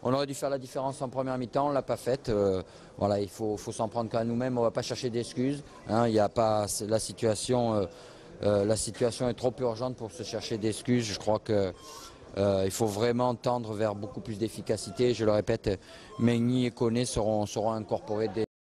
On aurait dû faire la différence en première mi-temps, on ne l'a pas faite. Voilà, il faut s'en prendre qu'à nous-mêmes, on ne va pas chercher d'excuses. Hein, il y a pas, la situation est trop urgente pour se chercher d'excuses. Je crois que il faut vraiment tendre vers beaucoup plus d'efficacité. Je le répète, Meigny et Koné seront incorporés dès